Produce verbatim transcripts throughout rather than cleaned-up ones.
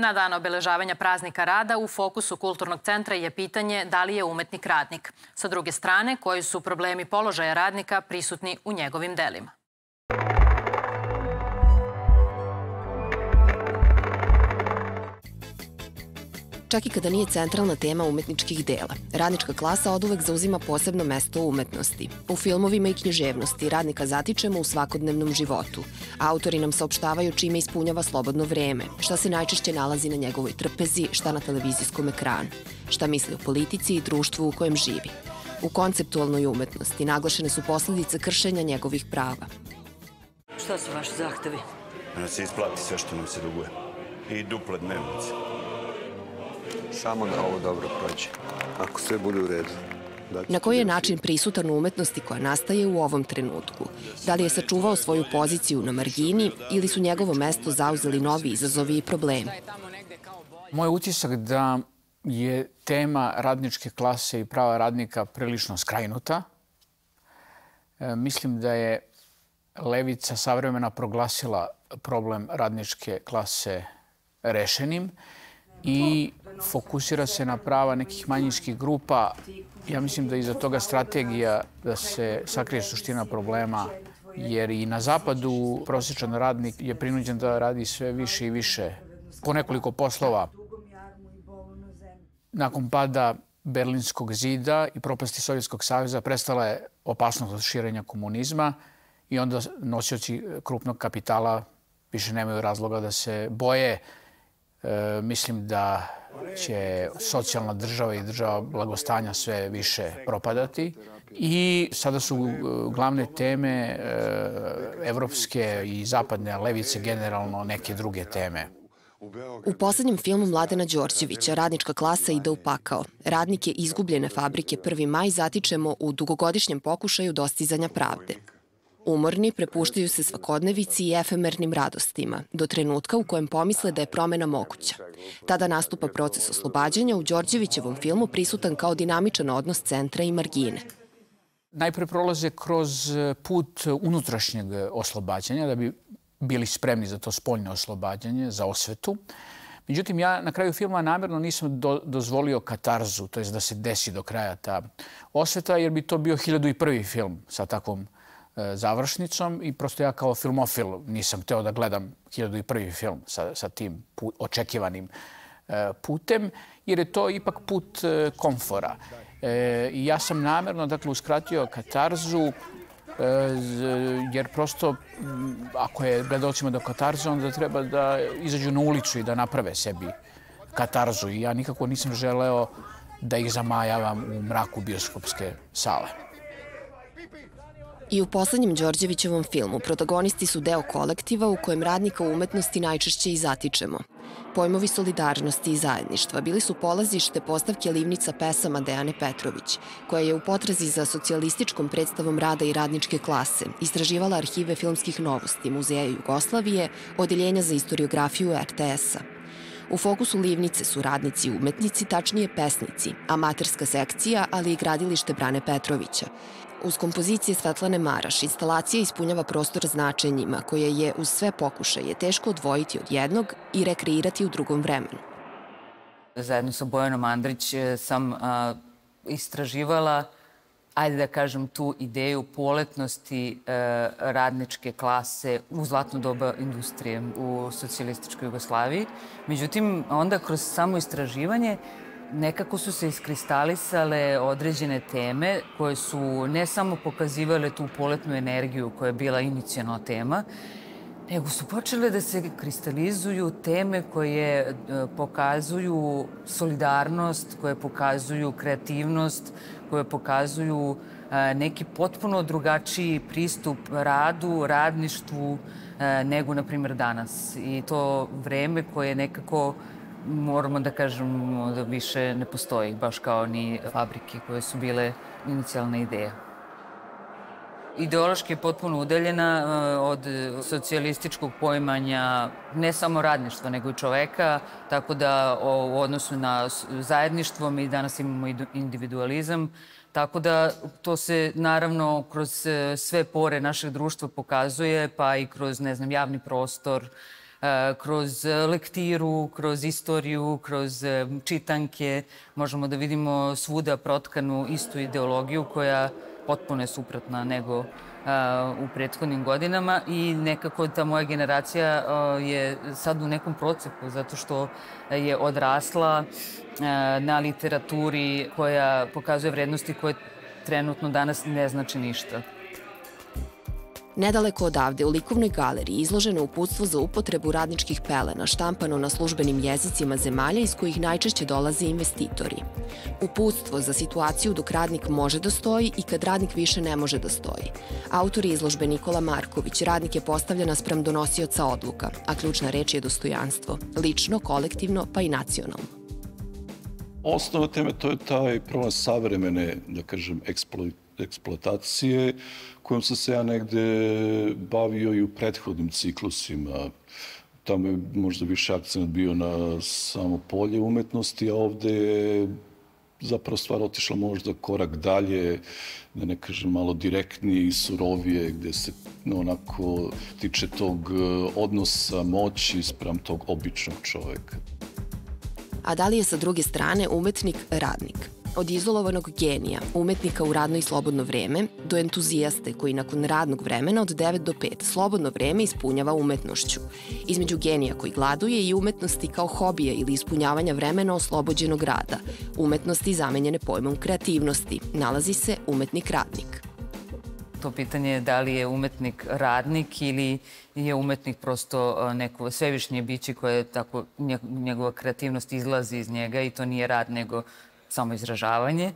Na dan obeležavanja praznika rada u fokusu Kulturnog centra je pitanje da li je umetnik radnik. Sa druge strane, koji su problemi položaja radnika prisutni u njegovim delima. Čak i kada nije centralna tema umetničkih dela, radnička klasa oduvek zauzima posebno mesto u umetnosti. U filmovima i književnosti radnika zatičemo u svakodnevnom životu. Autori nam saopštavaju čime ispunjava slobodno vreme, šta se najčešće nalazi na njegovoj trpezi, šta na televizijskom ekranu, šta misli o politici i društvu u kojem živi. U konceptualnoj umetnosti naglašene su posledice kršenja njegovih prava. Šta su vaši zahtevi? Da se isplati sve što nam se duguje. I duple dnevnice. Samo da ovo dobro prođe. Ako sve bude u redu. Na koji je način prisutan u umetnosti koja nastaje u ovom trenutku? Da li je sačuvao svoju poziciju na margini ili su njegovo mesto zauzeli novi izazovi i problemi? Moj utisak da je tema radničke klase i prava radnika prilično skrajnuta. Mislim da je levica savremena proglasila problem radničke klase rešenim i fokusira se na prava nekih manjinskih grupa. Ja mislim da je iza toga strategija da se sakrije suština problema, jer i na zapadu prosječan radnik je prinuđen da radi sve više i više po nekoliko poslova. Nakon pada Berlinskog zida i propasti Sovjetskog saveza prestala je opasnost od širenja komunizma i onda nosioci krupnog kapitala više nemaju razloga da se boje. E, mislim da će socijalna država i država blagostanja sve više propadati. I sada su glavne teme evropske i zapadne levice generalno neke druge teme. U poslednjem filmu Mladena Đorđevića Radnička klasa ide u pakao. Radnike izgubljene fabrike Prvi maj zatičemo u dugogodišnjem pokušaju dostizanja pravde. Umorni prepuštaju se svakodnevici i efemernim radostima, do trenutka u kojem pomisle da je promena moguća. Tada nastupa proces oslobađanja, u Đorđevićevom filmu prisutan kao dinamičan odnos centra i margine. Najpre prolaze kroz put unutrašnjeg oslobađanja, da bi bili spremni za to spoljno oslobađanje, za osvetu. Međutim, ja na kraju filma namjerno nisam do, dozvolio katarzu, to je da se desi do kraja ta osveta, jer bi to bio hiljadu i prvi film sa takvom e, završnicom i prosto ja kao filmofil nisam hteo da gledam hiljadu i prvi film sa, sa tim put, očekivanim e, putem, jer je to ipak put e, komfora. E, I ja sam namjerno, dakle, uskratio katarzu, jer prosto ako je gledalcima do katarze, onda treba da izađu na ulicu i da naprave sebi katarzu. I ja nikako nisam želeo da ih zamajavam u mraku bioskopske sale. I u poslednjem Đorđevićevom filmu protagonisti su deo kolektiva u kojem radnika u umetnosti najčešće i zatičemo. Pojmovi solidarnosti i zajedništva bili su polazište postavke livnica pesama Dejane Petrović, koja je u potrazi za socijalističkom predstavom rada i radničke klase istraživala arhive filmskih novosti Muzeja Jugoslavije, Odeljenja za istoriografiju er te es-a. U fokusu livnice su radnici i umetnici, tačnije pesnici, amaterska sekcija, ali i gradilište Brane Petrovića. Uz kompozicije Svetlane Maraš, instalacija ispunjava prostor značenjima koje je uz sve pokušaje teško odvojiti od jednog i rekreirati u drugom vremenu. Zajedno sa Bojanom Andrić sam a, istraživala, ajde da kažem, tu ideju poletnosti a, radničke klase u zlatno doba industrije u socijalističkoj Jugoslaviji. Međutim, onda kroz samo istraživanje nekako su se iskristalisale određene teme koje su ne samo pokazivale tu poletnu energiju koja je bila inicijalna tema, nego su počele da se kristalizuju teme koje pokazuju solidarnost, koje pokazuju kreativnost, koje pokazuju neki potpuno drugačiji pristup radu, radništvu nego, na primjer, danas. I to vreme koje nekako moramo da kažemo da više ne postoji, baš kao ni fabrike koje su bile inicijalna ideja. Ideološki je potpuno udaljena od socijalističkog poimanja ne samo radništva, nego i čoveka, tako da u odnosu na zajedništvo mi danas imamo individualizam, tako da to se naravno kroz sve pore našeg društva pokazuje, pa i kroz, ne znam, javni prostor, kroz lektiru, kroz istoriju, kroz čitanke. Možemo da vidimo svuda protkanu istu ideologiju koja potpuno je suprotna nego u prethodnim godinama i nekako ta moja generacija je sad u nekom procepu zato što je odrasla na literaturi koja pokazuje vrednosti koje trenutno danas ne znači ništa. Nedaleko odavde, u likovnoj galeriji, izloženo uputstvo za upotrebu radničkih pelena, štampano na službenim jezicima zemalja iz kojih najčešće dolaze investitori. Uputstvo za situaciju dok radnik može da stoji i kad radnik više ne može da stoji. Autor je izložbe Nikola Marković. Radnik je postavljen naspram donosioca odluka, a ključna reč je dostojanstvo. Lično, kolektivno, pa i nacionalno. Osnova teme to je taj problem savremene, da kažem, eksploatacije kojom sam se ja negde bavio i u prethodnim ciklusima. Tamo je možda više akcent bio na samo polje umetnosti, a ovde je zapravo stvar otišla možda korak dalje, da ne kažem malo direktnije i surovije, gde se onako tiče tog odnosa moći spram tog običnog čoveka. A da li je sa druge strane umetnik radnik? Od izolovanog genija, umetnika u radno i slobodno vreme, do entuzijaste koji nakon radnog vremena od devet do pet slobodno vreme ispunjava umetnošću. Između genija koji gladuje i umetnosti kao hobija ili ispunjavanja vremena oslobođenog rada, umetnosti zamenjene pojmom kreativnosti, nalazi se umetnik radnik. To pitanje je da li je umetnik radnik ili je umetnik prosto neko svevišnje biće koje tako njegova kreativnost izlazi iz njega i to nije rad nego samo izražavanje.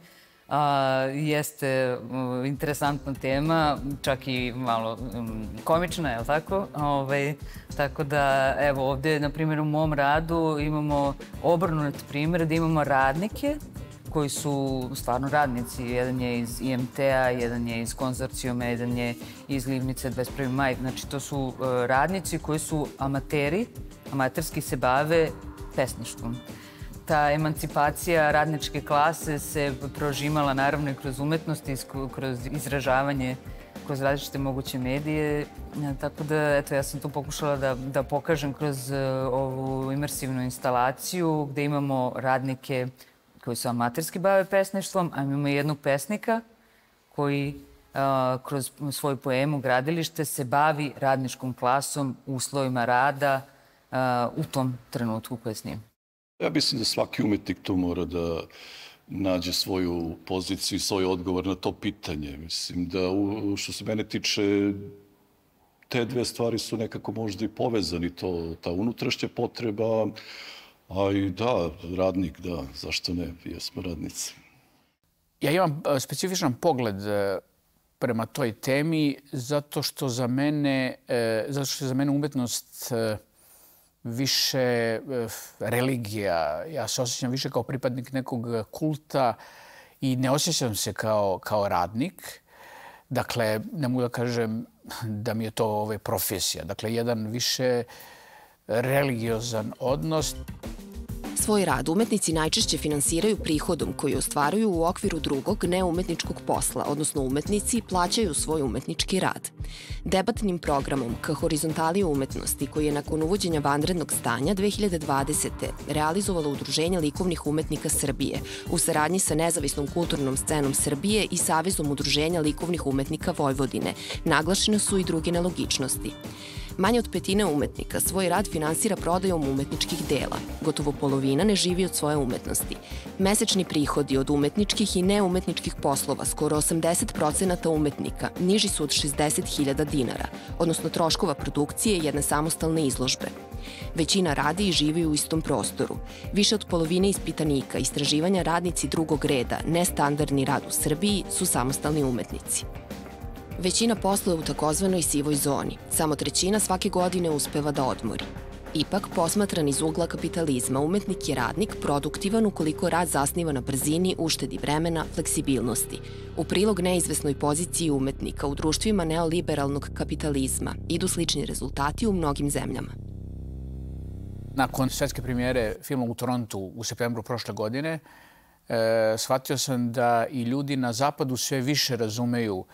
Jeste interesantna tema, čak i malo komična, je li tako? Tako da, evo, ovde, na primjer, u mom radu imamo obrnut primjer da imamo radnike koji su stvarno radnici. Jedan je iz I M T-a, jedan je iz konzorcijuma, jedan je iz Livnice dvadeset prvi maj. Znači, to su radnici koji su amateri, amaterski se bave pesništvom. Ta emancipacija radničke klase se prožimala naravno i kroz umetnost i kroz izražavanje kroz različite moguće medije. Tako da, eto, ja sam to pokušala da, da pokažem kroz ovu imersivnu instalaciju gde imamo radnike koji se amaterski bave pesništvom, a imamo jednog pesnika koji a, kroz svoju poemu Gradilište se bavi radničkom klasom, uslovima rada a, u tom trenutku koje s njim. Ja mislim da svaki umetnik tu mora da nađe svoju poziciju i svoj odgovor na to pitanje. Mislim da, što se mene tiče, te dve stvari su nekako možda i povezani. To, ta unutrašnja potreba, a i da, radnik, da, zašto ne, jesmo radnici. Ja imam specifičan pogled prema toj temi zato što za mene, zato što je za mene umetnost više religija. Ja se osjećam više kao pripadnik nekog kulta i ne osjećam se kao, kao radnik. Dakle, ne mogu da kažem da mi je to ovaj, profesija. Dakle, jedan više religiozan odnos. Svoj rad umetnici najčešće finansiraju prihodom koji ostvaruju u okviru drugog neumetničkog posla, odnosno umetnici plaćaju svoj umetnički rad. Debatnim programom Ka horizontali umetnosti, koji je nakon uvođenja vanrednog stanja dve hiljade dvadesete. realizovalo Udruženje likovnih umetnika Srbije u saradnji sa Nezavisnom kulturnom scenom Srbije i Savezom udruženja likovnih umetnika Vojvodine, naglašene su i druge nelogičnosti. Manje od petine umetnika svoj rad finansira prodajom umetničkih dela. Gotovo polovina ne živi od svoje umetnosti. Mesečni prihodi od umetničkih i neumetničkih poslova, skoro osamdeset procenata umetnika, niži su od šezdeset hiljada dinara, odnosno troškova produkcije jedne samostalne izložbe. Većina radi i živi u istom prostoru. Više od polovine ispitanika istraživanja radnici drugog reda, nestandardni rad u Srbiji, su samostalni umetnici. Većina posla je u takozvanoj sivoj zoni. Samo trećina svake godine uspeva da odmori. Ipak, posmatran iz ugla kapitalizma, umetnik je radnik produktivan ukoliko rad zasniva na brzini, uštedi vremena, fleksibilnosti. U prilog neizvesnoj poziciji umetnika u društvima neoliberalnog kapitalizma idu slični rezultati u mnogim zemljama. Nakon svetske premijere filma u Torontu u septembru prošle godine, e, shvatio sam da i ljudi na zapadu sve više razumeju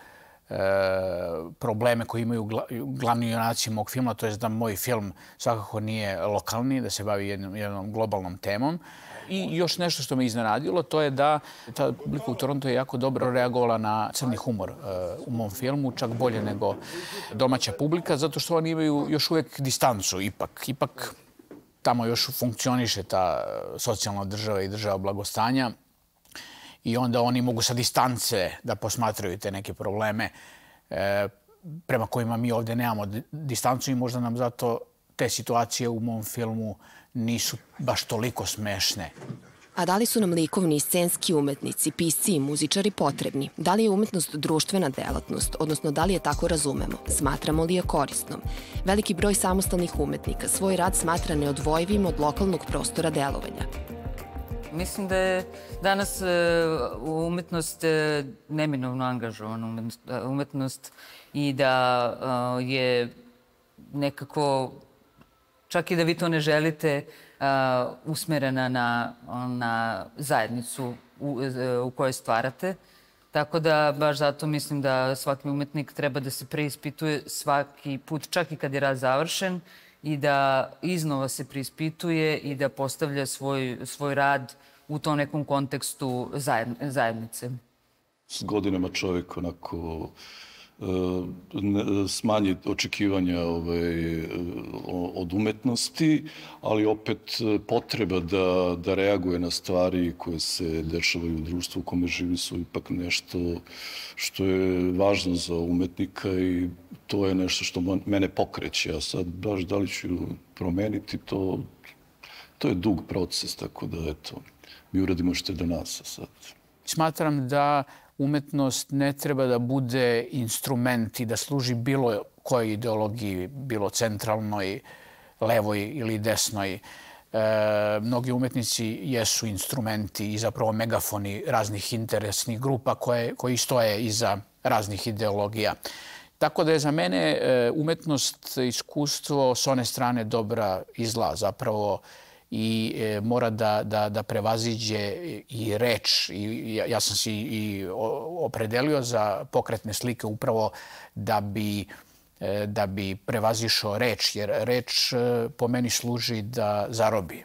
probleme koje imaju glavni junaci mog filma, to je da moj film svakako nije lokalni, da se bavi jednom globalnom temom. I još nešto što me iznenadilo, to je da ta publika u Torontu je jako dobro reagovala na crni humor u mom filmu, čak bolje nego domaća publika, zato što oni imaju još uvek distancu ipak. Ipak tamo još funkcioniše ta socijalna država i država blagostanja i onda oni mogu sa distance da posmatraju te neke probleme prema kojima mi ovde nemamo distancu i možda nam zato te situacije u mom filmu nisu baš toliko smešne. A da li su nam likovni i scenski umetnici, pisci i muzičari potrebni? Da li je umetnost društvena delatnost, odnosno da li je tako razumemo? Smatramo li je korisnom? Veliki broj samostalnih umetnika svoj rad smatra neodvojivim od lokalnog prostora delovanja. Mislim da je danas umetnost neminovno angažovana umetnost i da je nekako, čak i da vi to ne želite, usmerena na zajednicu u kojoj stvarate. Tako da baš zato mislim da svaki umetnik treba da se preispituje svaki put, čak i kad je rad završen, i da iznova se preispituje i da postavlja svoj rad u tom nekom kontekstu zajednice. S godinama čovjek onako smanji očekivanja od umetnosti, ali opet potreba da reaguje na stvari koje se dešavaju u društvu u kome živi su ipak nešto što je važno za umetnika i to je nešto što mene pokreće. A sad baš da li ću promeniti to, to je dug proces, tako da eto, mi uradimo što je do nas sad. Smatram da umetnost ne treba da bude instrument i da služi bilo kojoj ideologiji, bilo centralnoj, levoj ili desnoj. Mnogi umetnici jesu instrumenti i zapravo megafoni raznih interesnih grupa koji stoje iza raznih ideologija. Tako da je za mene umetnost iskustvo s one strane dobra i zla. Zapravo i mora da prevaziđe i reč. Ja sam se i opredelio za pokretne slike upravo da bi prevazišao reč, jer reč po meni služi da zarobi.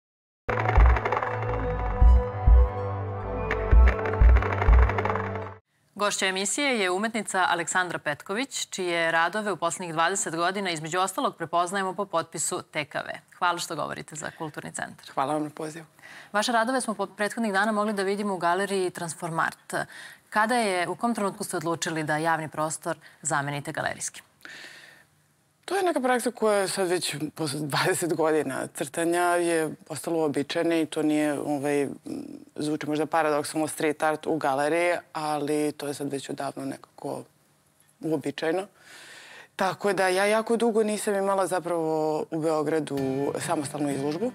Gošća emisije je umetnica Aleksandra Petković, čije radove u poslednjih dvadeset godina između ostalog prepoznajemo po potpisu T K V. Hvala što govorite za Kulturni centar. Hvala vam na pozivu. Vaše radove smo prethodnih dana mogli da vidimo u galeriji Transformart. Kada je, u kom trenutku ste odlučili da javni prostor zamenite galerijskim? To je neka praksa koja sad već posle dvadeset godina crtanja je postalo uobičajena i to nije, zvuči možda paradoksalno, street art u galeriji, ali to je sad već odavno nekako uobičajeno. Tako da ja jako dugo nisam imala zapravo u Beogradu samostalnu izložbu.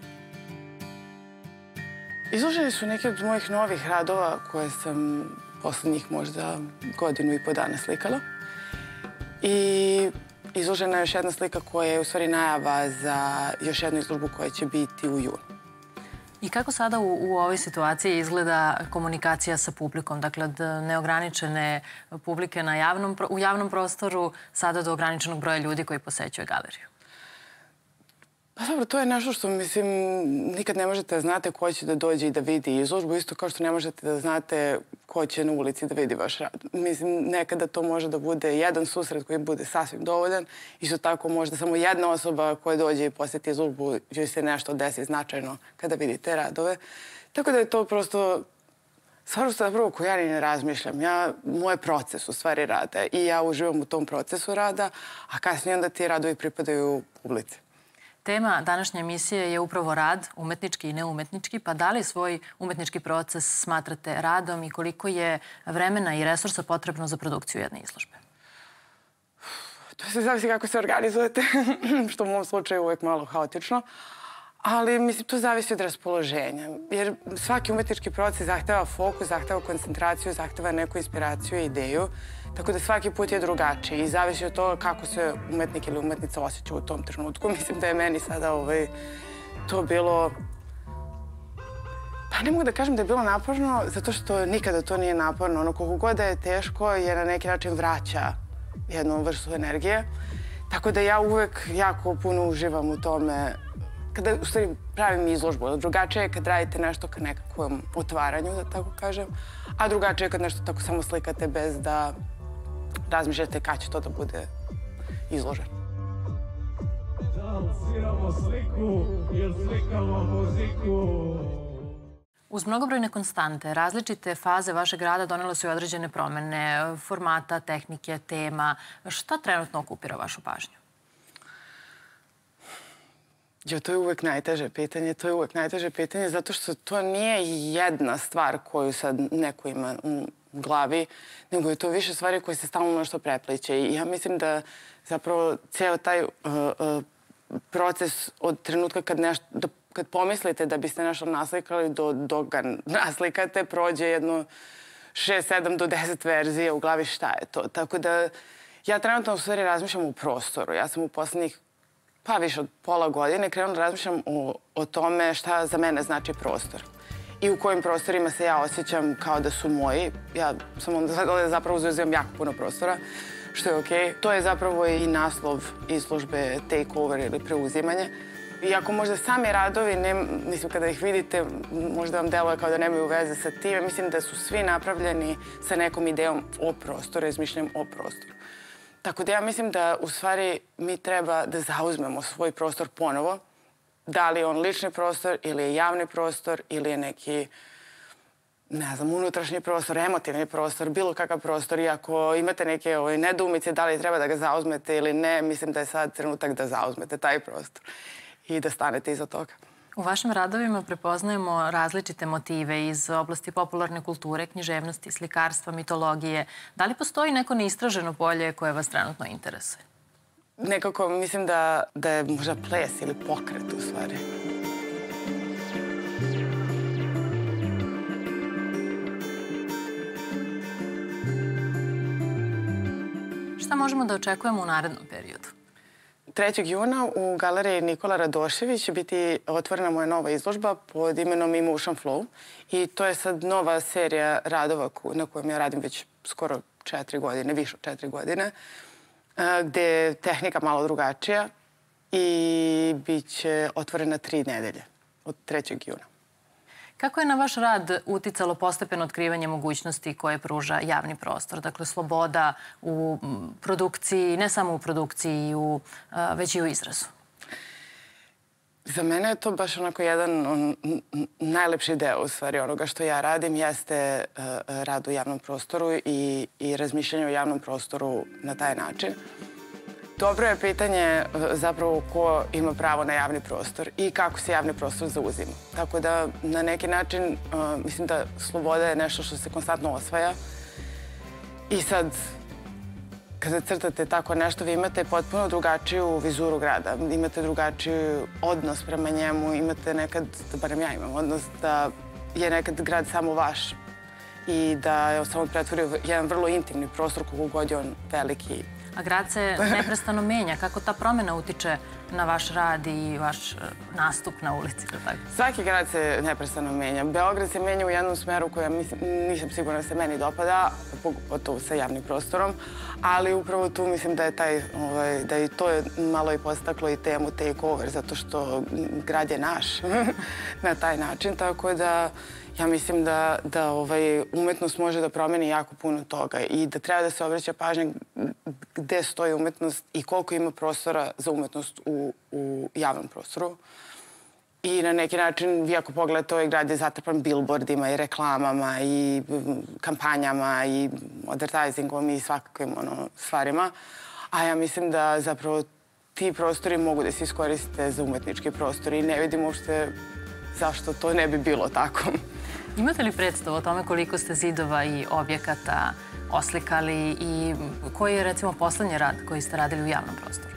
Izloženi su neki od mojih novih radova koje sam poslednjih možda godinu i po dana slikala. I izložena je još jedna slika koja je u stvari najava za još jednu izložbu koja će biti u junu. I kako sada u ovoj situaciji izgleda komunikacija sa publikom? Dakle, od neograničene publike u javnom prostoru sada do ograničenog broja ljudi koji posećuje galeriju. Pa dobro, to je nešto što, mislim, nikad ne možete da znate ko će da dođe i da vidi izložbu, isto kao što ne možete da znate ko će na ulici da vidi vaš rad. Mislim, nekada to može da bude jedan susret koji bude sasvim dovoljan. Isto tako možda samo jedna osoba koja dođe i poseti izložbu, joj se nešto desi značajno kada vidi te radove. Tako da je to prosto stvar zapravo koju ja ni ne razmišljam. Moj proces u stvari rada i ja uživam u tom procesu rada, a kasnije onda ti radovi pripadaju publici. Tema današnje emisije je upravo rad, umetnički i neumetnički, pa da li svoj umetnički proces smatrate radom i koliko je vremena i resursa potrebno za produkciju jedne izložbe? To se zavisi kako se organizujete, što u mom slučaju je uvek malo haotično, ali mislim to zavisi od raspoloženja, jer svaki umetnički proces zahteva fokus, zahteva koncentraciju, zahteva neku inspiraciju i ideju. Tako da svaki put je drugačiji i zavisi od toga kako se umetnik ili umetnica osjeća u tom trenutku. Mislim da je meni sada to bilo... Pa ne mogu da kažem da je bilo naporno, zato što nikada to nije naporno. Ono, koliko god da je teško, je na neki način vraća jednu vrstu energije. Tako da ja uvek jako puno uživam u tome. Kada, u stvari, pravim izložbu. Drugačije je kad radite nešto ka nekakvom otvaranju, da tako kažem. A drugačije je kad nešto tako samo slikate bez da razmišljate kad će to da bude izloženo. Da li sviramo sliku ili slikamo muziku? Uz mnogobrojne konstante, različite faze vašeg rada donele su i određene promene formata, tehnike, tema. Šta trenutno okupira vašu pažnju? Jo, to je uvek najteže pitanje. To je uvek najteže pitanje zato što to nije jedna stvar koju sad neko ima u glavi, nego je to više stvari koje se stalno nešto prepliče. I ja mislim da zapravo ceo taj uh, uh, proces od trenutka kad nešto, da, kad pomislite da biste nešto naslikali do, do ga naslikate, prođe jedno šest, sedam do deset verzija u glavi šta je to. Tako da ja trenutno u stvari razmišljam u prostoru. Ja sam u poslednjih pa više od pola godine krenula da razmišljam o, o tome šta za mene znači prostor. I u kojim prostorima se ja osjećam kao da su moji. Ja sam onda shvatila da zapravo zauzimam jako puno prostora, što je okej. To je zapravo i naslov izložbe takeover ili preuzimanje. Iako možda sami radovi, ne, mislim kada ih vidite, možda vam deluje kao da nemaju veze sa time, mislim da su svi napravljeni sa nekom idejom o prostoru, razmišljam o prostoru. Tako da ja mislim da u stvari mi treba da zauzmemo svoj prostor ponovo. Da li je on lični prostor ili je javni prostor ili je neki, ne znam, unutrašnji prostor, emotivni prostor, bilo kakav prostor. I ako imate neke ovaj, nedoumice da li treba da ga zauzmete ili ne, mislim da je sad trenutak da zauzmete taj prostor i da stanete iza toga. U vašim radovima prepoznajemo različite motive iz oblasti popularne kulture, književnosti, slikarstva, mitologije. Da li postoji neko neistraženo polje koje vas trenutno interesuje? Nekako mislim da, da je možda ples ili pokret u stvari. Šta možemo da očekujemo u narednom periodu? trećeg juna u galeriji Nikola Radošević će biti otvorena moja nova izložba pod imenom Emotion Flow. I to je sad nova serija radova na kojem ja radim već skoro četiri godine, više od četiri godine, gde je tehnika malo drugačija i bit će otvorena tri nedelje od trećeg juna. Kako je na vaš rad uticalo postepeno otkrivanje mogućnosti koje pruža javni prostor? Dakle, sloboda u produkciji, ne samo u produkciji, u, već i u izrazu. Za mene je to baš onako jedan on, najlepši deo u stvari onoga što ja radim jeste uh, rad u javnom prostoru i, i razmišljanje o javnom prostoru na taj način. Dobro je pitanje zapravo ko ima pravo na javni prostor i kako se javni prostor zauzima. Tako da na neki način uh, mislim da sloboda je nešto što se konstantno osvaja i sad kada crtate tako nešto vi imate potpuno drugačiju vizuru grada, imate drugačiji odnos prema njemu, imate nekad, barem ja imam odnos da je nekad grad samo vaš i da je samo pretvorio jedan vrlo intimni prostor koliko god je on veliki. A grad se neprestano menja. Kako ta promjena utiče na vaš rad i vaš nastup na ulici? Tako? Svaki grad se neprestano menja. Beograd se menja u jednom smeru koja mislim, nisam sigurna da se meni dopada, pogotovo sa javnim prostorom, ali upravo tu mislim da je taj, ovaj, da i to je malo i postaklo i temu takeover, zato što grad je naš na taj način, tako da ja mislim da, da ovaj, umetnost može da promeni jako puno toga i da treba da se obraća pažnja gde stoji umetnost i koliko ima prostora za umetnost u, u javnom prostoru. I na neki način, vi ako pogledate, ovaj grad je zatrpan billboardima i reklamama i kampanjama i advertisingom i svakakvim ono, stvarima. A ja mislim da zapravo ti prostori mogu da se iskoriste za umetnički prostor i ne vidim uopšte zašto to ne bi bilo tako. Imate li predstavu o tome koliko ste zidova i objekata oslikali i koji je recimo poslednji rad koji ste radili u javnom prostoru?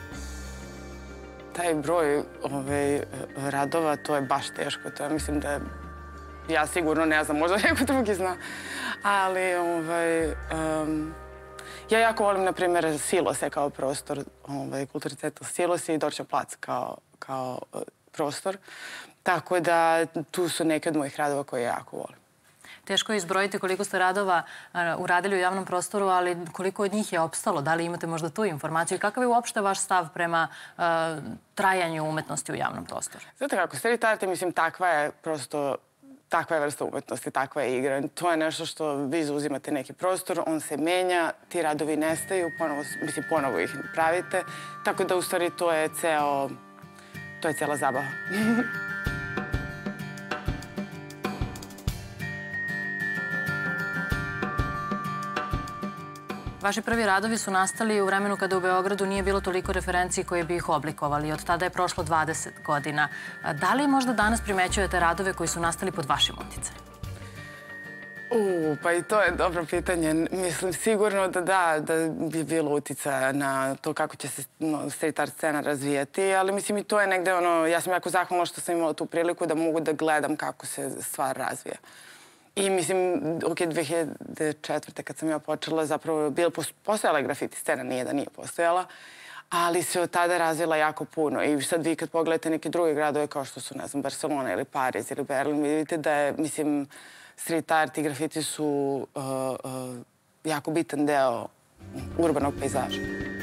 Taj broj ove, radova, to je baš teško. To ja mislim da ja sigurno ne znam, možda neko drugi zna. Ali ovaj, um, ja jako volim, na primjer, Silose kao prostor, ovaj, kulturni centar Silosi i Dorćev plac kao, kao uh, prostor. Tako da tu su neke od mojih radova koje jako volim. Teško je izbrojiti koliko ste radova uradili u javnom prostoru, ali koliko od njih je opstalo? Da li imate možda tu informaciju? I kakav je uopšte vaš stav prema uh, trajanju umetnosti u javnom prostoru? Znate kako, street art je, mislim, takva je prosto, takva je vrsta umetnosti, takva je igra. To je nešto što vi zauzimate neki prostor, on se menja, ti radovi nestaju, ponovo, mislim, ponovo ih pravite. Tako da, u stvari, to je ceo, to je cela zabava. Vaši prvi radovi su nastali u vremenu kada u Beogradu nije bilo toliko referenciji koje bi ih oblikovali. Od tada je prošlo dvadeset godina. Da li možda danas primećujete radove koji su nastali pod vašim uticajem? U, pa i to je dobro pitanje. Mislim, sigurno da da, da bi bilo uticaja na to kako će se no, street art scena razvijati, ali mislim i to je negde ono, ja sam jako zahvalna što sam imala tu priliku da mogu da gledam kako se stvar razvija. I mislim, ok, dve hiljade četvrte kad sam ja počela, zapravo bila postojala grafiti scena, nije da nije postojala, ali se od tada razvila jako puno. I sad vi kad pogledate neke druge gradove kao što su, ne znam, Barcelona ili Pariz ili Berlin, vidite da je, mislim, street art i grafiti su uh, uh, jako bitan deo urbanog pejzaža.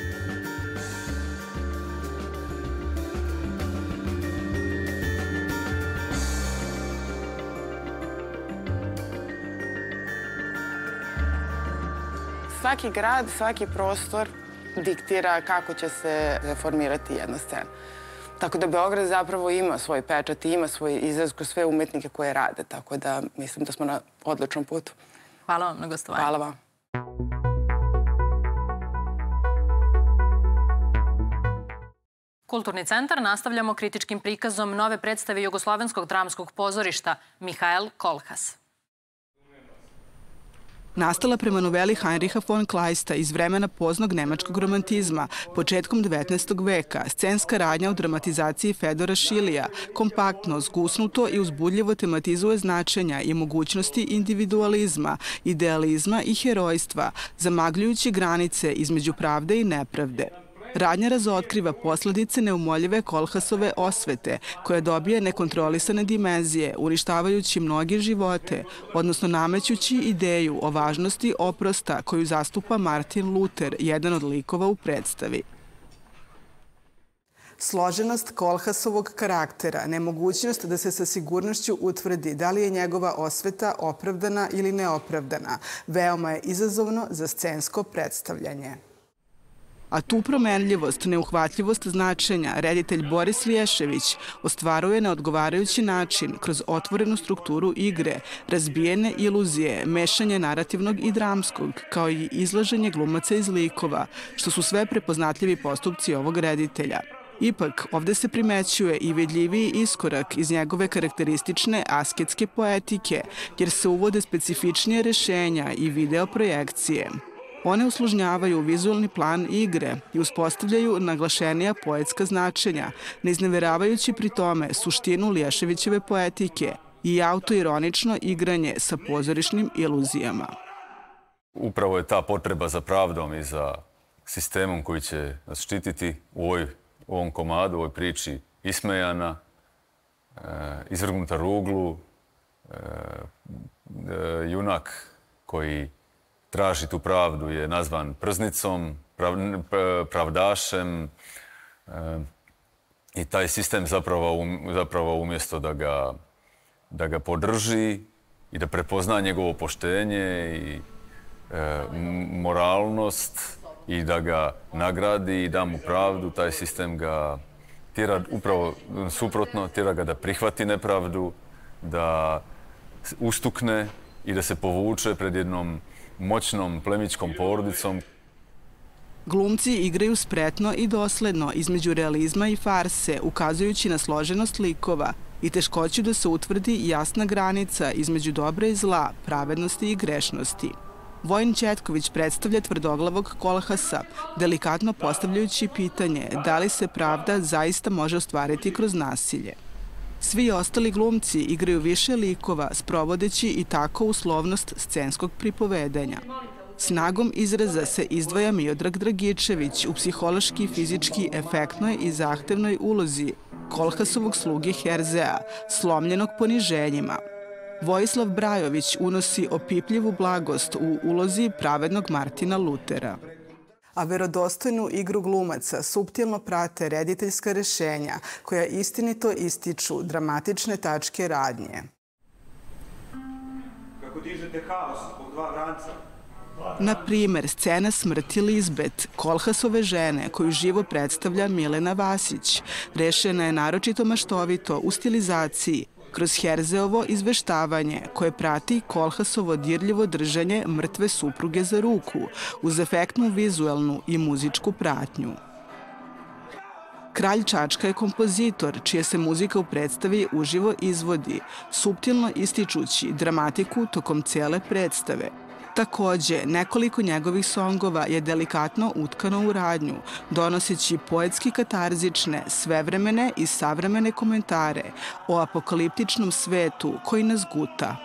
Svaki grad, svaki prostor diktira kako će se formirati jedna scena. Tako da Beograd zapravo ima svoj pečat i ima svoj izraz kroz sve umetnike koje rade. Tako da mislim da smo na odličnom putu. Hvala vam na gostovanju. Hvala vam. Kulturni centar nastavljamo kritičkim prikazom nove predstave Jugoslovenskog dramskog pozorišta Mihael Kolhas. Nastala prema noveli Heinricha von Kleista iz vremena poznog nemačkog romantizma, početkom devetnaestog veka, scenska radnja u dramatizaciji Fedora Šilija kompaktno, zgusnuto i uzbudljivo tematizuje značenja i mogućnosti individualizma, idealizma i herojstva, zamagljujući granice između pravde i nepravde. Radnja razotkriva posledice neumoljive Kolhasove osvete, koja dobije nekontrolisane dimenzije, uništavajući mnoge živote, odnosno namećući ideju o važnosti oprosta koju zastupa Martin Luther, jedan od likova u predstavi. Složenost Kolhasovog karaktera, nemogućnost da se sa sigurnošću utvrdi da li je njegova osveta opravdana ili neopravdana, veoma je izazovno za scensko predstavljanje. A tu promenljivost, neuhvatljivost značenja reditelj Boris Liješević ostvaruje na odgovarajući način kroz otvorenu strukturu igre, razbijene iluzije, mešanje narativnog i dramskog, kao i izlaženje glumaca iz likova, što su sve prepoznatljivi postupci ovog reditelja. Ipak, ovde se primećuje i vidljiviji iskorak iz njegove karakteristične asketske poetike, jer se uvode specifičnije rešenja i video projekcije. One uslužnjavaju vizualni plan igre i uspostavljaju naglašenija poetska značenja, ne izneveravajući pri tome suštinu Liješevićeve poetike i autoironično igranje sa pozorišnim iluzijama. Upravo je ta potreba za pravdom i za sistemom koji će nas štititi u, ovoj, u ovom komadu, u ovoj priči ismejana, e, izvrgnuta ruglu, e, e, junak koji traži tu pravdu je nazvan prznicom, prav, pravdašem e, i taj sistem zapravo, um, zapravo umjesto da ga, da ga podrži i da prepozna njegovo poštenje i e, moralnost i da ga nagradi i da mu pravdu, taj sistem ga tjera upravo suprotno, tjera ga da prihvati nepravdu, da ustukne i da se povuče pred jednom moćnom plemićkom porodicom. Glumci igraju spretno i dosledno između realizma i farse, ukazujući na složenost likova i teškoću da se utvrdi jasna granica između dobra i zla, pravednosti i grešnosti. Vojin Četković predstavlja tvrdoglavog Kolhasa, delikatno postavljajući pitanje da li se pravda zaista može ostvariti kroz nasilje. Svi ostali glumci igraju više likova, sprovodeći i tako uslovnost scenskog pripovedanja. Snagom izraza se izdvaja Miodrag Dragičević u psihološki i fizički efektnoj i zahtevnoj ulozi, Kolhasovog sluge Herzea, slomljenog poniženjima. Vojislav Brajović unosi opipljivu blagost u ulozi pravednog Martina Lutera. A verodostojnu igru glumaca suptilno prate rediteljska rešenja koja istinito ističu dramatične tačke radnje. Kako dižete haos zbog dva vranca? Na primer, scena smrti Lizbet, Kolhasove žene, koju živo predstavlja Milena Vasić. Rešena je naročito maštovito u stilizaciji, kroz Herzeovo izveštavanje koje prati Kolhasovo dirljivo držanje mrtve supruge za ruku, uz efektnu vizuelnu i muzičku pratnju. Kralj Čačka je kompozitor, čija se muzika u predstavi uživo izvodi, suptilno ističući dramatiku tokom cijele predstave. Takođe, nekoliko njegovih songova je delikatno utkano u radnju, donoseći poetski katarzične, svevremene i savremene komentare o apokaliptičnom svetu koji nas guta.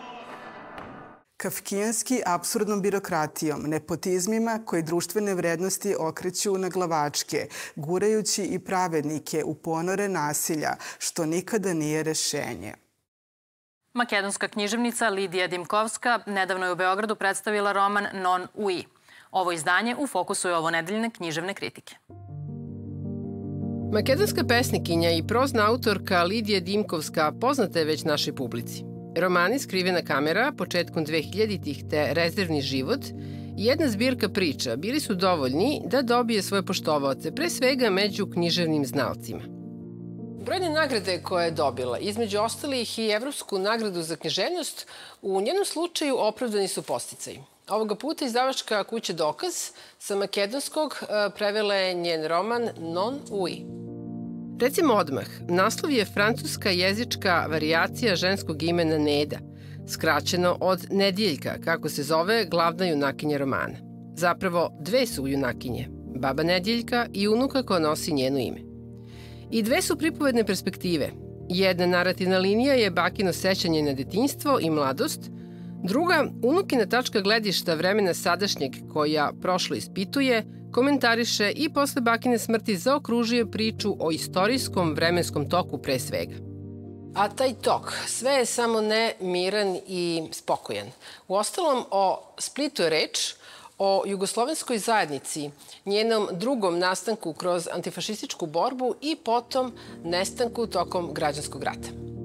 Kafkijanski apsurdnom birokratijom, nepotizmima koji društvene vrednosti okreću na glavačke, gurajući i pravednike u ponore nasilja, što nikada nije rešenje. Makedonska književnica Lidija Dimkovska nedavno je u Beogradu predstavila roman Non Ui. Ovo izdanje u fokusu je ovonedeljne književne kritike. Makedonska pesnikinja i prozna autorka Lidija Dimkovska poznata je već našoj publici. Romani Skrivena kamera, početkom dvehiljaditih te Rezervni život i jedna zbirka priča bili su dovoljni da dobije svoje poštovaoce, pre svega među književnim znalcima. Brojne nagrade koje je dobila, između ostalih i Evropsku nagradu za književnost, u njenom slučaju opravdani su podsticaji. Ovoga puta izdavačka kuća Dokaz sa makedonskog prevela je njen roman Non Ui. Recimo odmah, naslov je francuska jezička varijacija ženskog imena Neda, skraćeno od Nedijeljka, kako se zove glavna junakinja romana. Zapravo, dve su junakinje, baba Nedijeljka i unuka koja nosi njeno ime. I dve su pripovedne perspektive. Jedna narativna linija je bakino sećanje na detinjstvo i mladost, druga, unukina tačka gledišta vremena sadašnjeg koja prošlo ispituje, komentariše i posle bakine smrti zaokružuje priču o istorijskom vremenskom toku pre svega. A taj tok sve je samo ne miran i spokojan. Uostalom, o Splitu je reč, o jugoslovenskoj zajednici, njenom drugom nastanku kroz antifašističku borbu i potom nestanku tokom građanskog rata.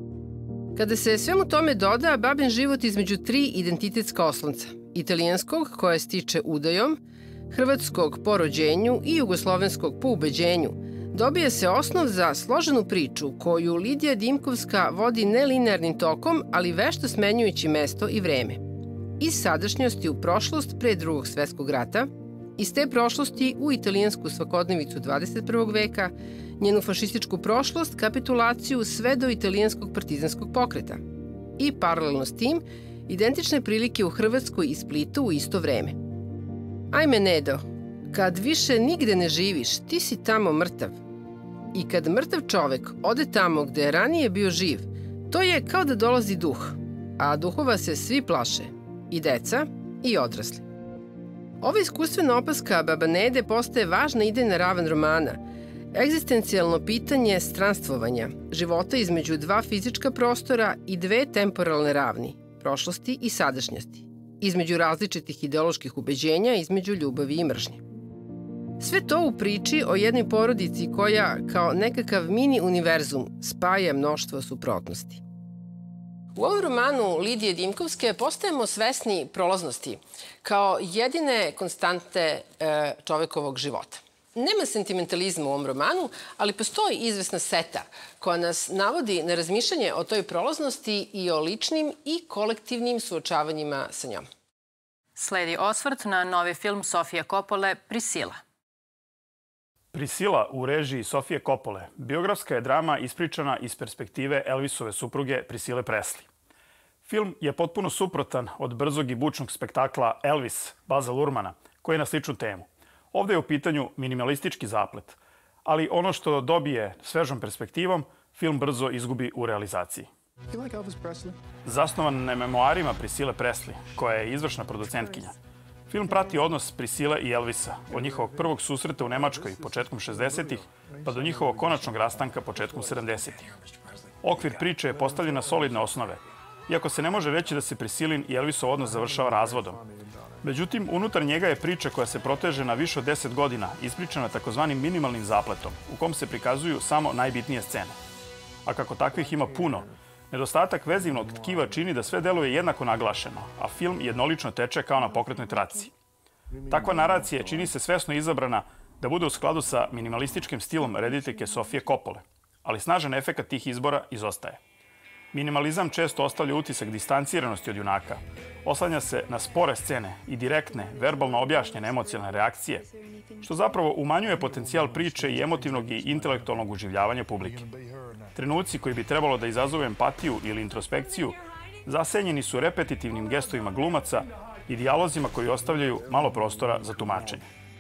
Kada se svemu tome doda babin život između tri identitetska oslonca, italijanskog koje stiče udajom, hrvatskog po rođenju i jugoslovenskog po ubeđenju, dobije se osnov za složenu priču koju Lidija Dimkovska vodi nelinearnim tokom, ali vešto smenjujući mesto i vreme. Iz sadašnjosti u prošlost pre drugog svetskog rata, iz te prošlosti u italijansku svakodnevicu dvadeset prvog veka, njenu fašističku prošlost, kapitulaciju sve do italijanskog partizanskog pokreta. I paralelno s tim, identične prilike u Hrvatskoj i Splitu u isto vreme. Ajme, Nedo, kad više nigde ne živiš, ti si tamo mrtav. I kad mrtav čovek ode tamo gde je ranije bio živ, to je kao da dolazi duh, a duhova se svi plaše, i deca i odrasli. Ova iskustvena opaska baba Nede postaje važna idejna ravan romana, egzistencijalno pitanje stranstvovanja, života između dva fizička prostora i dve temporalne ravni, prošlosti i sadašnjosti, između različitih ideoloških ubeđenja, između ljubavi i mržnje. Sve to u priči o jednoj porodici koja, kao nekakav mini univerzum, spaja mnoštvo suprotnosti. U ovom romanu Lidije Dimkovske postajemo svesni prolaznosti kao jedine konstante čovekovog života. Nema sentimentalizma u ovom romanu, ali postoji izvesna seta koja nas navodi na razmišljanje o toj prolaznosti i o ličnim i kolektivnim suočavanjima sa njom. Sledi osvrt na novi film Sofije Koppole Prisila. Prisila u režiji Sofije Koppole biografska je drama ispričana iz perspektive Elvisove supruge Prisile Presley. Film je potpuno suprotan od brzog i bučnog spektakla Elvis Baza Luhrmana, koji je na sličnu temu. Ovde je u pitanju minimalistički zaplet, ali ono što dobije svežom perspektivom, film brzo izgubi u realizaciji. Zasnovan na memoarima Prisile Presley, koja je izvršna producentkinja, Film prati odnos Prisile i Elvisa, od njihovog prvog susreta u Nemačkoj početkom šezdesetih pa do njihovog konačnog rastanka početkom sedamdesetih. Okvir priče je postavljen na solidne osnove, iako se ne može reći da se Prisilin i Elvisov odnos završava razvodom. Međutim, unutar njega je priča koja se proteže na više od deset godina, ispričana takozvanim minimalnim zapletom, u kom se prikazuju samo najbitnije scene. A kako takvih ima puno, nedostatak vezivnog tkiva čini da sve deluje jednako naglašeno, a film jednolično teče kao na pokretnoj traci. Takva naracija čini se svesno izabrana da bude u skladu sa minimalističkim stilom rediteljke Sofije Coppole, ali snažan efekat tih izbora izostaje. Minimalizam često ostavlja utisak distanciranosti od junaka, oslanja se na spore scene i direktne, verbalno objašnjene emocionalne reakcije, što zapravo umanjuje potencijal priče i emotivnog i intelektualnog uživljavanja publike. Trenuci koji bi trebalo da izazovu empatiju ili introspekciju zasenjeni su repetitivnim gestovima glumaca i dijalozima koji ostavljaju malo prostora za tumačenje.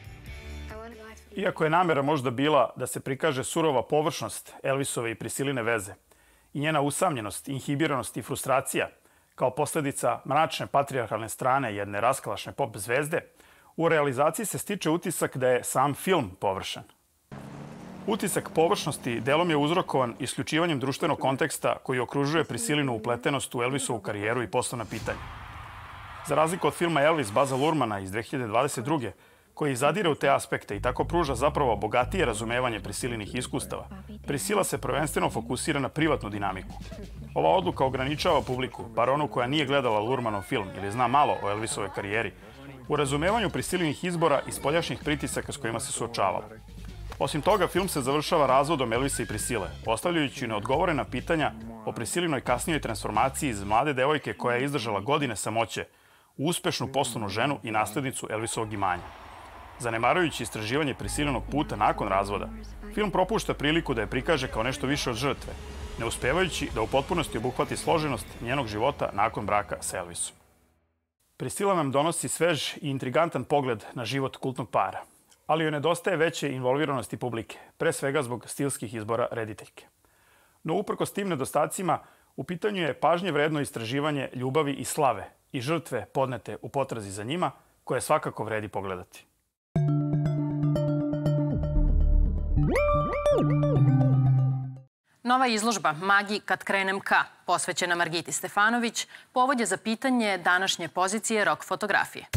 Iako je namera možda bila da se prikaže surova površnost Elvisove i Prisiline veze i njena usamljenost, inhibiranost i frustracija kao posledica mračne patrijarhalne strane jedne raskalašne pop zvezde, u realizaciji se stiče utisak da je sam film površan. Utisak površnosti delom je uzrokovan isključivanjem društvenog konteksta koji okružuje Prisilinu upletenost u Elvisovu karijeru i poslovna pitanja. Za razliku od filma Elvis Baza Lurmana iz dve hiljade dvadeset druge, koji zadire u te aspekte i tako pruža zapravo bogatije razumevanje Prisilinih iskustava, Prisila se prvenstveno fokusira na privatnu dinamiku. Ova odluka ograničava publiku, bar onu koja nije gledala Lurmanov film ili zna malo o Elvisovoj karijeri, u razumevanju Prisilinih izbora i spoljašnjih pritisaka s kojima se suočavala. Osim toga, film se završava razvodom Elvisa i Prisile, ostavljajući neodgovorena pitanja o Prisilinoj kasnijoj transformaciji iz mlade devojke koja je izdržala godine samoće u uspešnu poslovnu ženu i naslednicu Elvisovog imanja. Zanemarujući istraživanje Prisilinog puta nakon razvoda, film propušta priliku da je prikaže kao nešto više od žrtve, ne uspevajući da u potpunosti obuhvati složenost njenog života nakon braka sa Elvisom. Prisila nam donosi svež i intrigantan pogled na život kultnog para, ali joj nedostaje veće involviranosti publike, pre svega zbog stilskih izbora rediteljke. No, uprkos tim nedostacima, u pitanju je pažnje vredno istraživanje ljubavi i slave i žrtve podnete u potrazi za njima, koje svakako vredi pogledati. Nova izložba Magi kad krenem ka, posvećena Margiti Stefanović, povod je za pitanje današnje pozicije rock fotografije.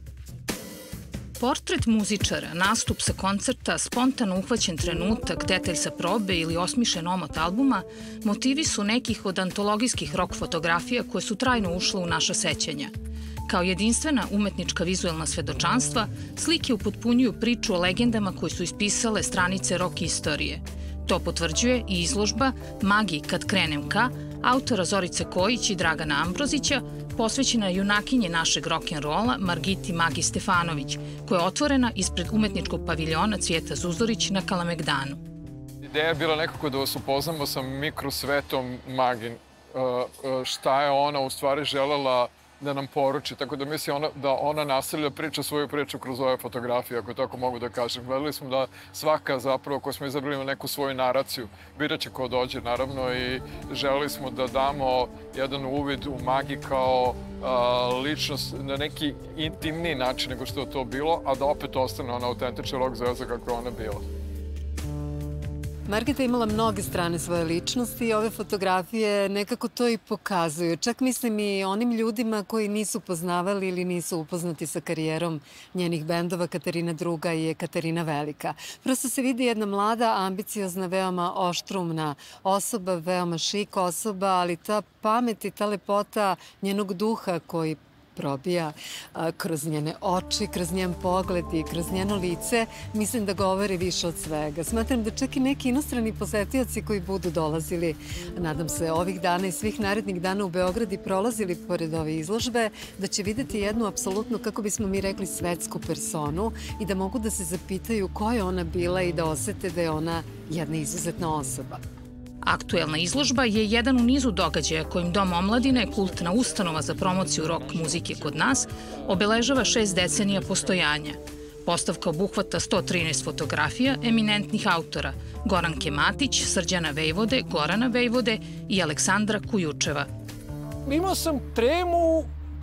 Portret muzičara, nastup sa koncerta, spontano uhvaćen trenutak, detalj sa probe ili osmišljen omot albuma, motivi su nekih od antologijskih rock fotografija koje su trajno ušle u naša sećanja. Kao jedinstvena umetnička vizuelna svedočanstva, slike upotpunjuju priču o legendama koje su ispisale stranice rock istorije. To potvrđuje i izložba Magi kad krenem ka, autora Zorice Kojić i Dragana Ambrozića, posvećena junakinje našeg rock'n'rolla Margiti Magi Stefanović, koja je otvorena ispred umetničkog paviljona Cvijeta Zuzorić na Kalemegdanu. Ideja je bila nekako da vas upoznamo sa mikrosvetom Magin. Šta je ona u stvari želela da nam poruči, tako da mislim da ona nastavlja priča svoju priču kroz ove fotografije, ako tako mogu da kažem. Gledali smo da svaka zapravo, ko smo izabrali, ima neku svoju naraciju, birat će ko dođe naravno i želeli smo da damo jedan uvid u Magi kao ličnost na neki intimniji način nego što je to bilo, a da opet ostane ona autentična rock zvezda kako je ona bila. Margita je imala mnoge strane svoje ličnosti i ove fotografije nekako to i pokazuju. Čak mislim i onim ljudima koji nisu poznavali ili nisu upoznati sa karijerom njenih bendova Katarina druga i Katarina Velika. Prosto se vidi jedna mlada, ambiciozna, veoma oštrumna osoba, veoma šik osoba, ali ta pamet i ta lepota njenog duha koji probija kroz njene oči, kroz njen pogled i kroz njeno lice, mislim da govori više od svega. Smatram da čak i neki inostrani posetioci koji budu dolazili, nadam se, ovih dana i svih narednih dana u Beograd i prolazili pored ove izložbe, da će videti jednu apsolutno, kako bismo mi rekli, svetsku personu i da mogu da se zapitaju ko je ona bila i da osete da je ona jedna izuzetna osoba. Aktuelna izložba je jedan u nizu događaja kojim Dom omladine, kultna ustanova za promociju rock muzike kod nas, obeležava šest decenija postojanja. Postavka obuhvata sto trinaest fotografija eminentnih autora Goranke Matić, Srđana Vejvode, Gorana Vejvode i Aleksandra Kujučeva. Imao sam tremu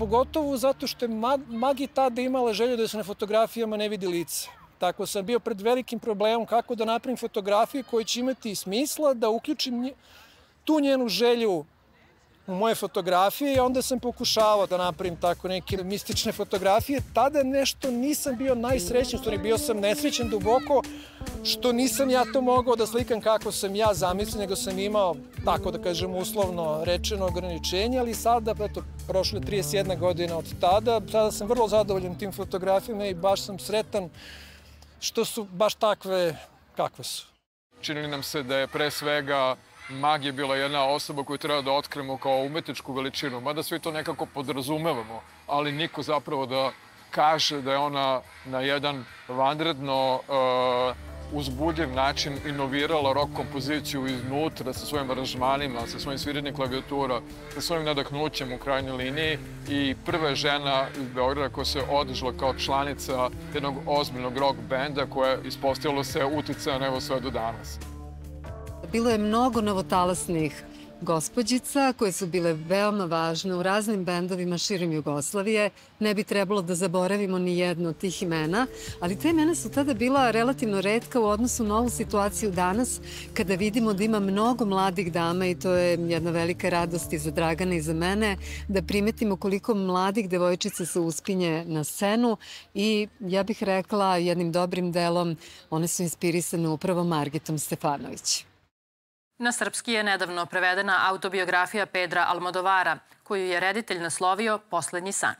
pogotovo zato što je Magi tada imala želju da se na fotografijama ne vidi lice. Tako sam bio pred velikim problemom kako da napravim fotografije koje će imati smisla, da uključim tu njenu želju u moje fotografije i onda sam pokušavao da napravim tako neke mistične fotografije. Tada nešto nisam bio najsrećniji, što bio sam nesrećen duboko, što nisam ja to mogao da slikam kako sam ja zamislio, nego sam imao, tako da kažem, uslovno rečeno ograničenje, ali sada, eto, prošle trideset jedna godina od tada, sada sam vrlo zadovoljan tim fotografijama i baš sam sretan što su baš takve kakve su. Čini nam se da je pre svega Magi bila jedna osoba koju treba da otkremo kao umetničku veličinu, mada svi to nekako podrazumevamo, ali niko zapravo da kaže da je ona na jedan vanredno uh, uzbudljiv način inovirala rock kompoziciju iznutra sa svojim aranžmanima, sa svojim sviranjem klavijatura, sa svojim nadahnućem u krajnjoj liniji i prva je žena iz Beograda koja se održala kao članica jednog ozbiljnog rock benda koja ispostavilo se uticajan evo sve do danas. Bilo je mnogo novotalasnih gospođica koje su bile veoma važne u raznim bendovima širom Jugoslavije. Ne bi trebalo da zaboravimo ni jedno od tih imena, ali te imena su tada bila relativno retka u odnosu na ovu situaciju danas, kada vidimo da ima mnogo mladih dama i to je jedna velika radost i za Dragana i za mene, da primetimo koliko mladih devojčica se uspinje na scenu i ja bih rekla jednim dobrim delom one su inspirisane upravo Margitom Stefanović. Na srpski je nedavno prevedena autobiografija Pedra Almodovara, koju je reditelj naslovio Poslednji san.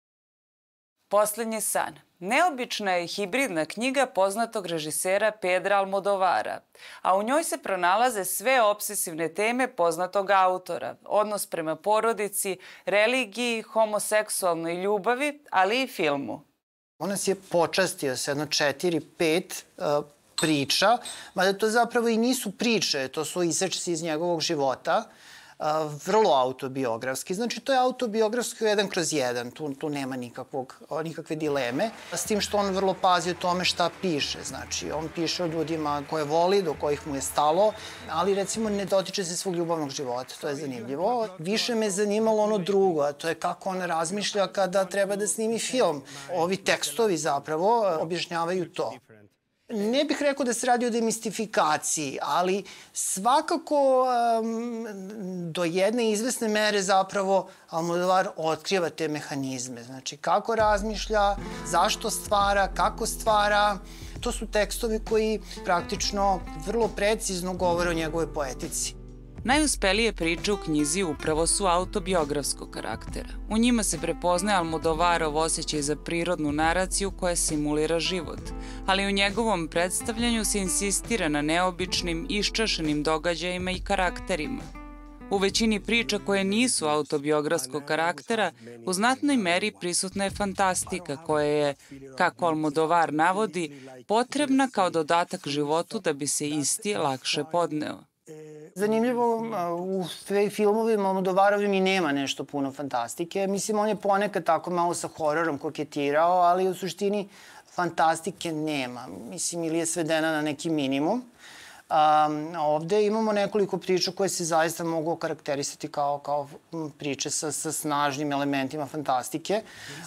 Poslednji san. Neobična je hibridna knjiga poznatog režisera Pedra Almodovara, a u njoj se pronalaze sve obsesivne teme poznatog autora, odnos prema porodici, religiji, homoseksualnoj ljubavi, ali i filmu. On nas je počastio sa jedno četiri, pet priča, mada to zapravo i nisu priče, to su isečci iz njegovog života, vrlo autobiografski. Znači, to je autobiografski jedan kroz jedan, tu, tu nema nikakvog, nikakve dileme, s tim što on vrlo pazi o tome šta piše. Znači, on piše o ljudima koje voli, do kojih mu je stalo, ali recimo ne dotiče se svog ljubavnog života, to je zanimljivo. Više me zanimalo ono drugo, a to je kako on razmišlja kada treba da snimi film. Ovi tekstovi zapravo objašnjavaju to. Ne bih rekao da se radi o demistifikaciji, ali svakako um, do jedne izvesne mere zapravo Almodovar otkriva te mehanizme. Znači, kako razmišlja, zašto stvara, kako stvara. To su tekstovi koji praktično vrlo precizno govore o njegovoj poetici. Najuspelije priče u knjizi upravo su autobiografskog karaktera. U njima se prepoznaje Almodovarov osjećaj za prirodnu naraciju koja simulira život, ali u njegovom predstavljanju se insistira na neobičnim, iščašenim događajima i karakterima. U većini priča koje nisu autobiografskog karaktera, u znatnoj meri prisutna je fantastika koja je, kako Almodovar navodi, potrebna kao dodatak životu da bi se isti lakše podneo. Zanimljivo, u filmovima Almodovarovim i nema nešto puno fantastike. Mislim, on je ponekad tako malo sa hororom koketirao, ali u suštini fantastike nema. Mislim, ili je svedena na neki minimum. Um, ovde imamo nekoliko priča koje se zaista mogu karakterisati kao, kao priče sa, sa snažnim elementima fantastike.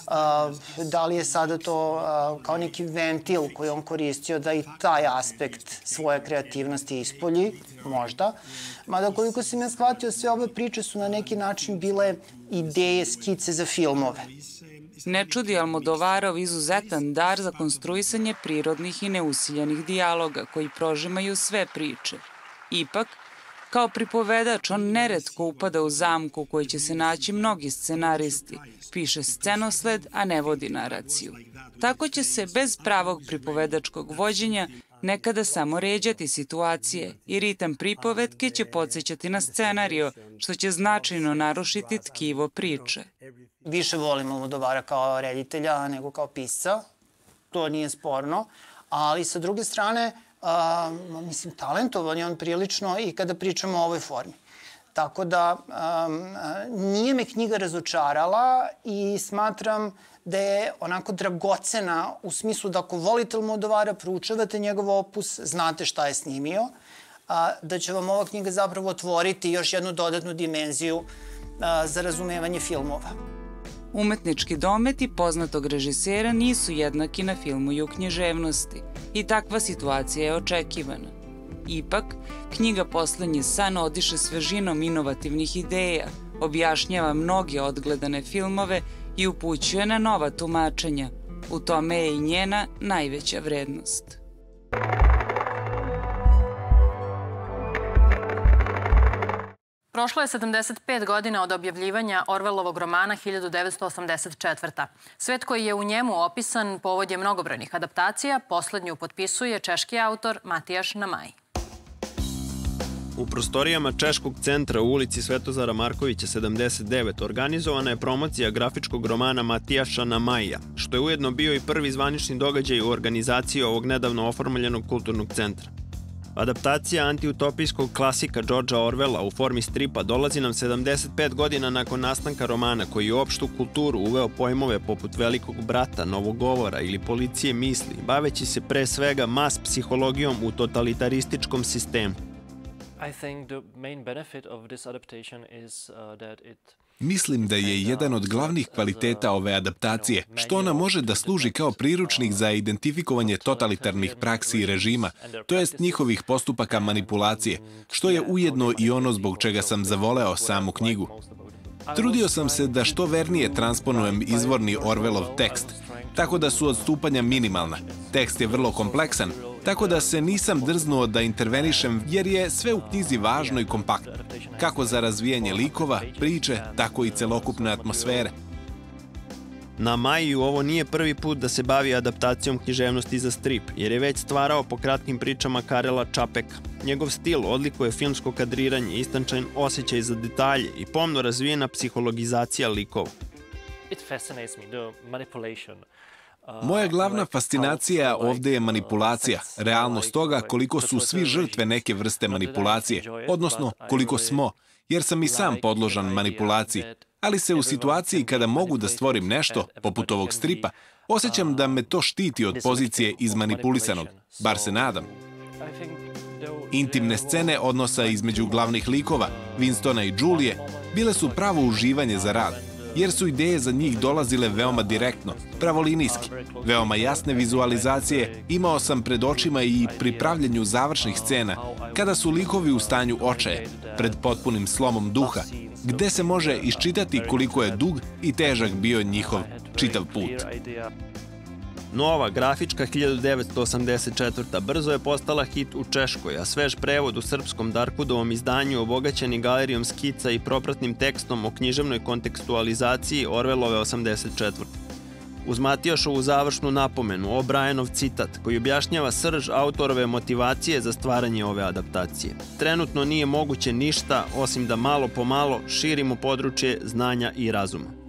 Uh, da li je sada to uh, kao neki ventil koji on koristio da i taj aspekt svoje kreativnosti ispolji? Možda. Mada koliko sam ja shvatio, sve ove priče su na neki način bile ideje, skice za filmove. Ne čudi Almodovarov izuzetan dar za konstruisanje prirodnih i neusiljenih dijaloga koji prožimaju sve priče. Ipak, kao pripovedač, on neretko upada u zamku u kojoj će se naći mnogi scenaristi, piše scenosled, a ne vodi naraciju. Tako će se bez pravog pripovedačkog vođenja nekada samo ređati situacije i ritam pripovetke će podsjećati na scenario, što će značajno narušiti tkivo priče. Više volim Almodovara kao reditelja nego kao pisca, to nije sporno, ali sa druge strane, uh, mislim, talentovan je on prilično i kada pričamo o ovoj formi. Tako da um, nije me knjiga razočarala i smatram da je onako dragocena u smislu da ako volite Almodovara, proučavate njegov opus, znate šta je snimio, a, da će vam ova knjiga zapravo otvoriti još jednu dodatnu dimenziju a, za razumevanje filmova. Umetnički dometi poznatog režisera nisu jednaki na filmu i u književnosti i takva situacija je očekivana. Ipak, knjiga Poslednji san odiše svežinom inovativnih ideja, objašnjava mnoge odgledane filmove i upućuje na nova tumačenja. U tome je i njena najveća vrednost. Prošlo je sedamdeset pet godina od objavljivanja Orwelovog romana hiljadu devetsto osamdeset četvrta. Svet koji je u njemu opisan povod je mnogobrojnih adaptacija, poslednju potpisuje češki autor Matijaš Namaj. U prostorijama Češkog centra u ulici Svetozara Markovića sedamdeset devet organizovana je promocija grafičkog romana Matijaša Namaja, što je ujedno bio i prvi zvanični događaj u organizaciji ovog nedavno oformljenog kulturnog centra. Adaptacija antiutopijskog klasika Georgea Orwella u formi stripa dolazi nam sedamdeset pet godina nakon nastanka romana koji je u opštu kulturu uveo pojmove poput velikog brata, novog govora ili policije misli, baveći se pre svega mas psihologijom u totalitarističkom sistemu. Mislim da je jedan od glavnih kvaliteta ove adaptacije što ona može da služi kao priručnik za identifikovanje totalitarnih praksi i režima, to jest njihovih postupaka manipulacije, što je ujedno i ono zbog čega sam zavoleo samu knjigu. Trudio sam se da što vernije transponujem izvorni Orwellov tekst, tako da su odstupanja minimalna. Tekst je vrlo kompleksan, tako da se nisam drznuo da intervenišem jer je sve u knjizi važno i kompaktno, kako za razvijanje likova, priče, tako i celokupne atmosfere. Na Maju ovo nije prvi put da se bavi adaptacijom književnosti za strip, jer je već stvarao po kratkim pričama Karela Čapeka. Njegov stil odlikuje filmsko kadriranje, istančan osjećaj za detalje i pomno razvijena psihologizacija likova. Moja glavna fascinacija ovde je manipulacija, realnost toga koliko su svi žrtve neke vrste manipulacije, odnosno koliko smo, jer sam i sam podložan manipulaciji, ali se u situaciji kada mogu da stvorim nešto, poput ovog stripa, osjećam da me to štiti od pozicije izmanipulisanog, bar se nadam. Intimne scene odnosa između glavnih likova, Winstona i Julije, bile su pravo uživanje za rad, jer su ideje za njih dolazile veoma direktno, pravolinijski. Veoma jasne vizualizacije imao sam pred očima i pri pravljenju završnih scena, kada su likovi u stanju očaje, pred potpunim slomom duha, gde se može iščitati koliko je dug i težak bio njihov čitav put. Nova grafička hiljadu devetsto osamdeset četvrta brzo je postala hit u Češkoj, a svež prevod u srpskom Darkudovom izdanju obogaćeni galerijom skica i propratnim tekstom o književnoj kontekstualizaciji Orwellove osamdeset četvrte. Uz Matijašovu završnu napomenu, O'Brienov citat, koji objašnjava srž autorove motivacije za stvaranje ove adaptacije. Trenutno nije moguće ništa, osim da malo po malo širimo područje znanja i razuma.